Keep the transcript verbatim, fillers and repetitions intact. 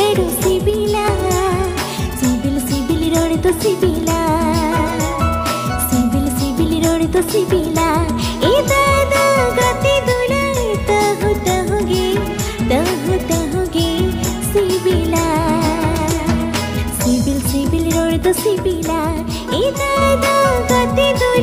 तेरो सिबिला सिबिल सिबिल रोड तो सिबिला सिबिल सिबिल रोड तो सिबिला ए दादा गति दुला तहु तहुगे तहु तहुगे सिबिला सिबिल सिबिल रोड तो सिबिला ए दादा गति दुला